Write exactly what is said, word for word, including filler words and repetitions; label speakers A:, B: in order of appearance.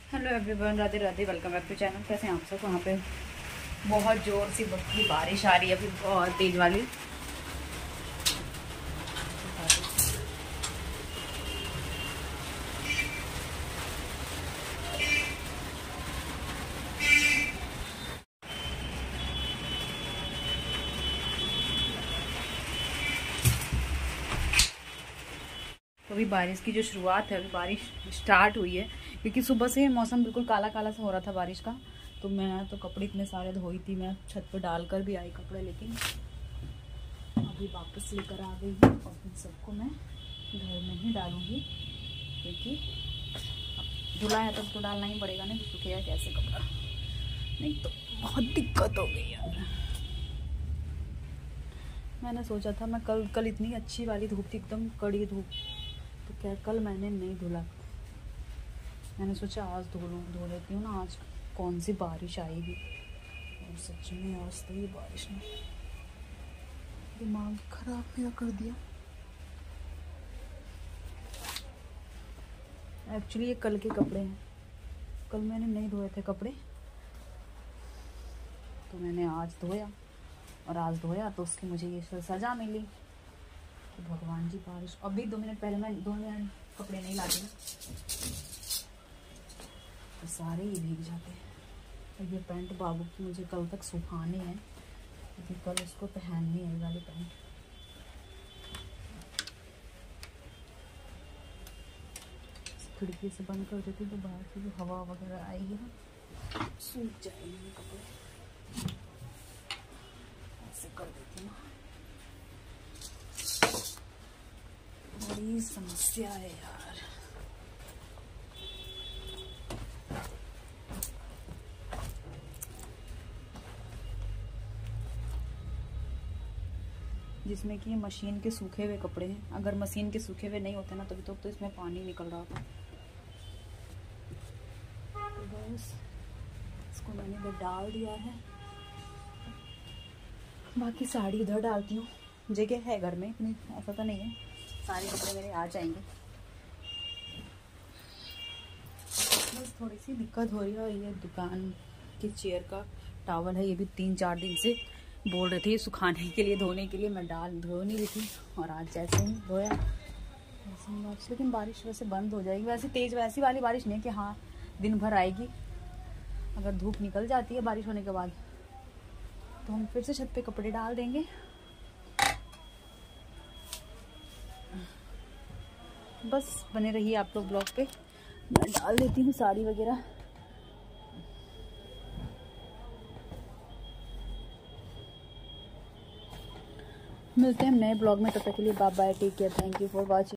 A: Hello everyone, Radhe Radhe. Welcome back to channel. कैसे हैं आप सब? वहाँ पे बहुत ज़ोर सी की बारिश आ रही है, अभी बहुत तेज वाली। तो अभी बारिश की जो शुरुआत है, अभी बारिश स्टार्ट हुई है, क्योंकि सुबह से मौसम बिल्कुल काला काला सा हो रहा था बारिश का। तो मैं तो कपड़े इतने सारे धोई थी, मैं छत पर डालकर भी आई कपड़े, लेकिन अभी वापस लेकर आ गई हूँ और इन सबको मैं घर में ही डालूंगी, क्योंकि धुला है तब तो डालना ही पड़ेगा, नहीं तो सूखेगा कैसे कपड़ा। नहीं तो बहुत दिक्कत हो गई यार। मैंने सोचा था मैं कल कल इतनी अच्छी वाली धूप थी, एकदम कड़ी धूप, तो क्या कल मैंने नहीं धुला। मैंने सोचा आज धो लूँ धो लेती हूँ ना, आज कौन सी बारिश आएगी। और सच में आज तो ये बारिश ने दिमाग खराब मेरा कर दिया। एक्चुअली ये कल के कपड़े हैं, कल मैंने नहीं धोए थे कपड़े, तो मैंने आज धोया, और आज धोया तो उसकी मुझे ये सज़ा मिली। तो भगवान जी, बारिश अभी दो मिनट पहले मैं दो मिनट कपड़े नहीं लाती ना, तो सारे ही भीग जाते हैं। और ये पैंट बाबू की मुझे कल तक सुखानी है, क्योंकि कल उसको पहननी है वाली पैंट। खिड़की से बंद कर देती तो बाहर की जो हवा वगैरह आएगी ना, सूख जाएंगे कपड़े। ऐसे कर देती हूँ, बड़ी समस्या है यार। जिसमें कि ये मशीन के सूखे हुए कपड़े हैं। अगर मशीन के सूखे हुए नहीं होते ना, तभी तो, तो इसमें पानी निकल रहा था। तो बस इसको मैंने इधर डाल दिया है, बाकी साड़ी उधर डालती हूँ। जगह है घर में इतनी, ऐसा तो नहीं है, सारे कपड़े मेरे आ जाएंगे। बस थोड़ी सी दिक्कत हो रही है। और ये दुकान की चेयर का टॉवल है, ये भी तीन चार दिन से बोल रहे थे सुखाने के लिए, धोने के लिए। मैं डाल धो नहीं रही थी, और आज जैसे ही धोया वैसे ही वापस। लेकिन बारिश वैसे बंद हो जाएगी, वैसे तेज़ वैसी वाली बारिश नहीं कि हाँ दिन भर आएगी। अगर धूप निकल जाती है बारिश होने के बाद, तो हम फिर से छत पे कपड़े डाल देंगे। बस बने रहिए आप लोग ब्लॉग पे, मैं डाल देती हूँ साड़ी वगैरह। मिलते हैं नए ब्लॉग में, तब तक के लिए bye bye, take care, thank you for watching.